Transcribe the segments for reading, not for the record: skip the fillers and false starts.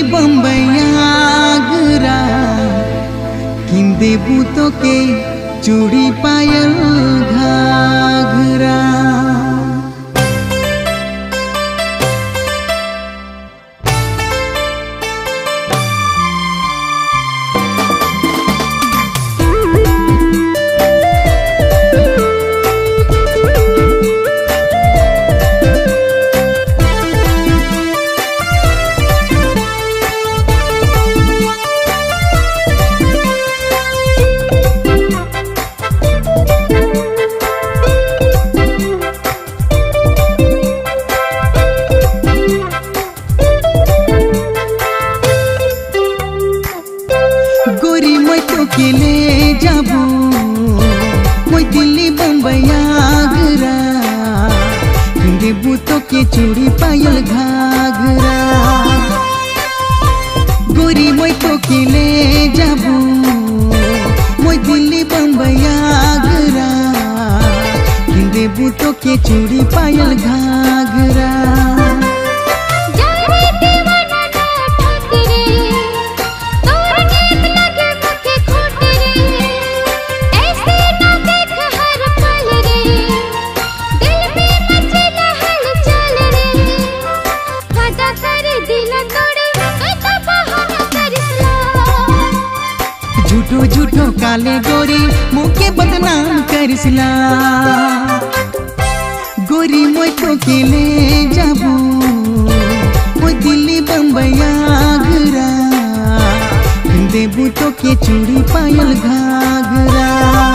बम्बैया गरा किंदे बूतो के चूड़ी पायल घाघरा। के ले जाबू मैं दिल्ली बम्बैया गरा किंदे बूतो के चूड़ी पायल घाघरा। गोरी मैं तो के ले जाबू मैं दिल्ली बम्बैया गरा किंदे बूतो के चूड़ी पायल घाघरा। झूठो झूठो काले गोरी मुके बदनाम करसिला। गोरी मोय तो के ले जाबू मोय दिल्ली बम्बैया गरा किंदे बूतो के चूड़ी पायल घाघरा।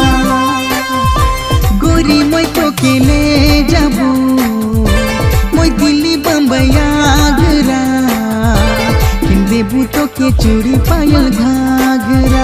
गोरी मोय तो के ले जाबू मोय दिल्ली बम्बैया गरा किंदे बूतो के चूड़ी पायल घाघरा।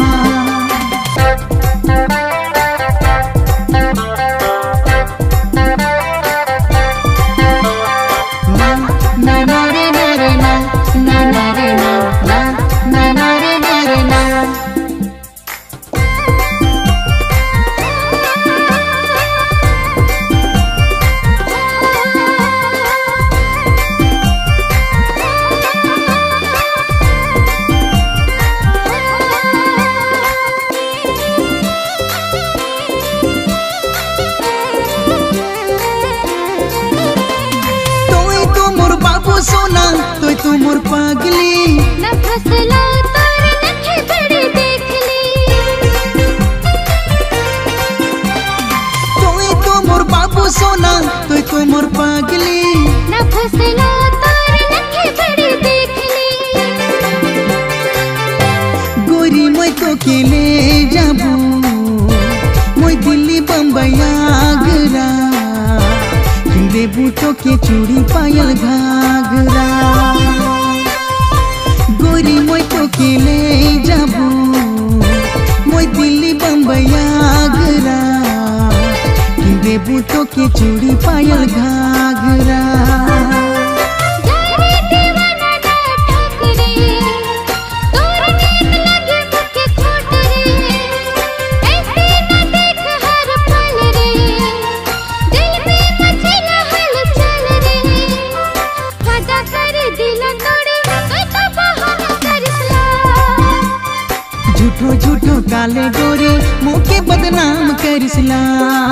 सोना तो तू मोर पागली न फसला तार नखे बड़े देख ली। तो मोर बाबू सोना तो मोर पागली न फसला तार नखे बड़े देख ली। गोरी मैं तो के ले जाबू मैं दिल्ली बम्बैया गरा किंदे बूतो के चूड़ी पायल घाघरा। गोरी मैं तो के ले जाबू मैं दिल्ली बम्बैया गरा किंदे बूतो के चूड़ी पायल घाघरा। झूठो झूठो काले गोरी मुके बदनाम करसिला।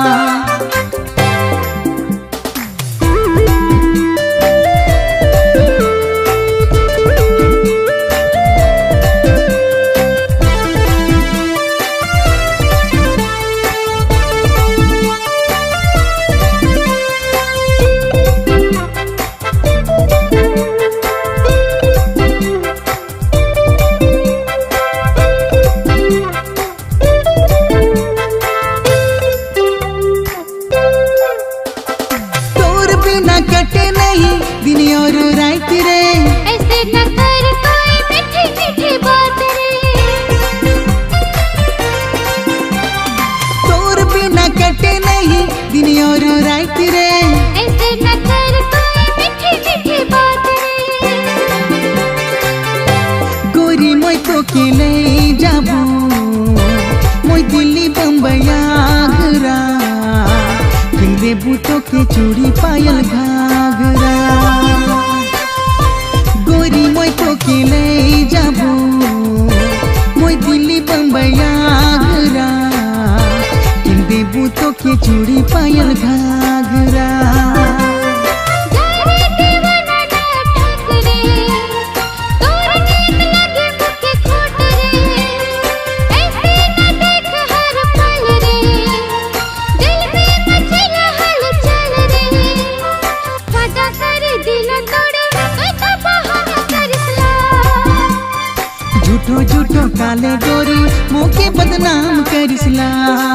कटे नहीं दिन और रात रे ऐसे न कर कोई मीठी मीठी बात रे। तोर बिना कटे नहीं दिन और रात रे ऐसे न कर कोई मीठी मीठी बात रे। गोरी मैं तो के ले जाबू मैं दिल्ली बम्बैया गरा किंदे बूतो के चूड़ी पायल घाघरा। गोरी मैं तो के ले जाबू मोई दिल्ली बम्बई आगरा किन देबू तो के चूड़ी पायल घाघरा झूठो झूठो काले गोरी मोके बदनाम करिसला।